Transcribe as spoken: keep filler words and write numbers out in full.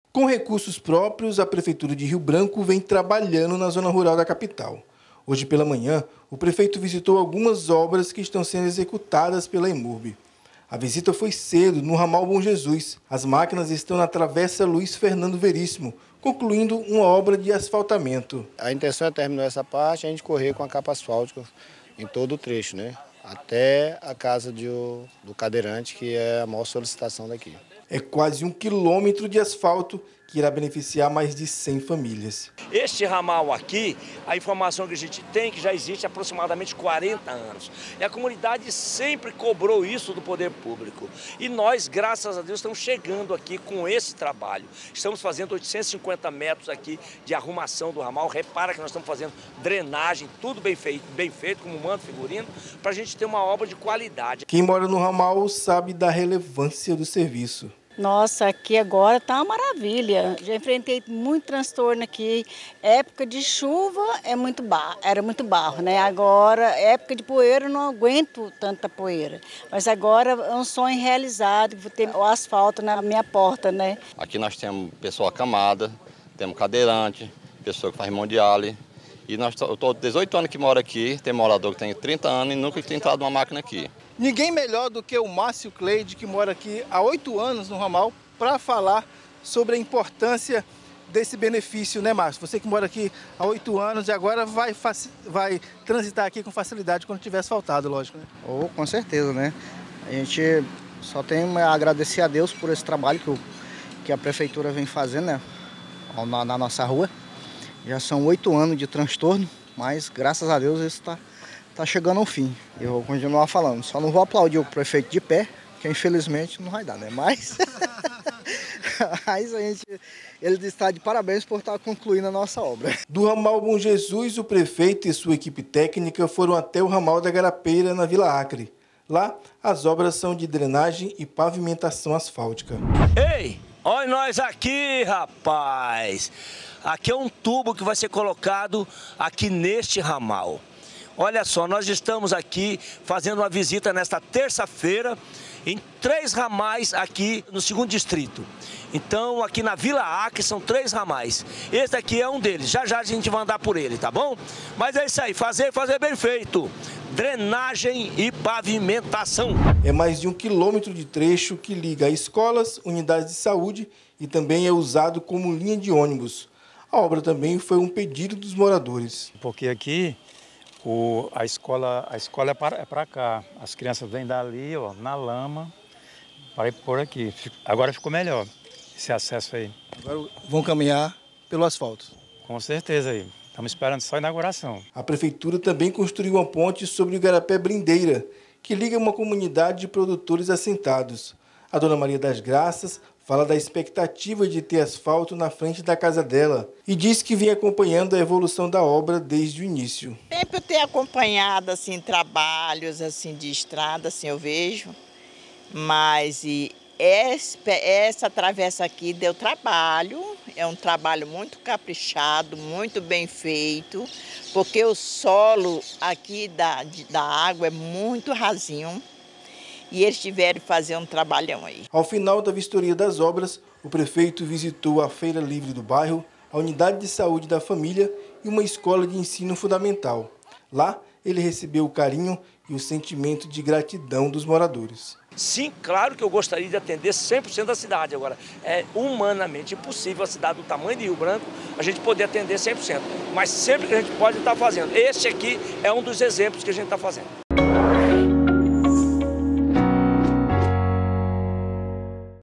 Com recursos próprios, a Prefeitura de Rio Branco vem trabalhando na zona rural da capital. Hoje pela manhã, o prefeito visitou algumas obras que estão sendo executadas pela EMURB. A visita foi cedo, no ramal Bom Jesus. As máquinas estão na travessa Luiz Fernando Veríssimo, concluindo uma obra de asfaltamento. A intenção é terminar essa parte e a gente correr com a capa asfáltica em todo o trecho, né? Até a casa de, do cadeirante, que é a maior solicitação daqui. É quase um quilômetro de asfalto que irá beneficiar mais de cem famílias. Este ramal aqui, a informação que a gente tem, que já existe há aproximadamente quarenta anos. E a comunidade sempre cobrou isso do poder público. E nós, graças a Deus, estamos chegando aqui com esse trabalho. Estamos fazendo oitocentos e cinquenta metros aqui de arrumação do ramal. Repara que nós estamos fazendo drenagem, tudo bem feito, bem feito como mando figurino, para a gente ter uma obra de qualidade. Quem mora no ramal sabe da relevância do serviço. Nossa, aqui agora está uma maravilha. Já enfrentei muito transtorno aqui. Época de chuva é muito barro, era muito barro, né? Agora, época de poeira, eu não aguento tanta poeira. Mas agora é um sonho realizado, vou ter o asfalto na minha porta, né? Aqui nós temos pessoa acamada, temos cadeirante, pessoa que faz mão de ale. E nós, eu estou dezoito anos que moro aqui, tem morador que tem trinta anos e nunca tem entrado uma máquina aqui. Ninguém melhor do que o Márcio Cleide, que mora aqui há oito anos no ramal, para falar sobre a importância desse benefício, né, Márcio? Você que mora aqui há oito anos e agora vai, vai transitar aqui com facilidade quando tiver asfaltado, lógico, né? Oh, com certeza, né? A gente só tem a agradecer a Deus por esse trabalho que, o, que a Prefeitura vem fazendo, né, na, na nossa rua. Já são oito anos de transtorno, mas graças a Deus isso está tá chegando ao fim. Eu vou continuar falando, só não vou aplaudir o prefeito de pé, que infelizmente não vai dar, né? Mas, mas a gente, ele está de parabéns por estar concluindo a nossa obra. Do ramal Bom Jesus, o prefeito e sua equipe técnica foram até o ramal da Garapeira, na Vila Acre. Lá, as obras são de drenagem e pavimentação asfáltica. Ei, olha nós aqui, rapaz! Aqui é um tubo que vai ser colocado aqui neste ramal. Olha só, nós estamos aqui fazendo uma visita nesta terça-feira em três ramais aqui no segundo distrito. Então, aqui na Vila Acre são três ramais. Esse aqui é um deles. Já já a gente vai andar por ele, tá bom? Mas é isso aí, fazer, fazer bem feito. Drenagem e pavimentação. É mais de um quilômetro de trecho que liga escolas, unidades de saúde e também é usado como linha de ônibus. A obra também foi um pedido dos moradores. Porque aqui o, a escola, a escola é para, é para cá. As crianças vêm dali, ó, na lama, para ir por aqui. Agora ficou melhor esse acesso aí. Agora vão caminhar pelo asfalto. Com certeza aí. Estamos esperando só a inauguração. A Prefeitura também construiu uma ponte sobre o Igarapé Brindeira, que liga uma comunidade de produtores assentados. A dona Maria das Graças fala da expectativa de ter asfalto na frente da casa dela e diz que vem acompanhando a evolução da obra desde o início. Sempre eu tenho acompanhado assim, trabalhos assim, de estrada, assim, eu vejo, mas e essa travessa aqui deu trabalho, é um trabalho muito caprichado, muito bem feito, porque o solo aqui da, da água é muito rasinho. E eles tiveram que fazer um trabalhão aí. Ao final da vistoria das obras, o prefeito visitou a Feira Livre do bairro, a unidade de saúde da família e uma escola de ensino fundamental. Lá, ele recebeu o carinho e o sentimento de gratidão dos moradores. Sim, claro que eu gostaria de atender cem por cento da cidade. Agora, é humanamente impossível a cidade do tamanho de Rio Branco a gente poder atender cem por cento. Mas sempre que a gente pode estar fazendo. Este aqui é um dos exemplos que a gente está fazendo.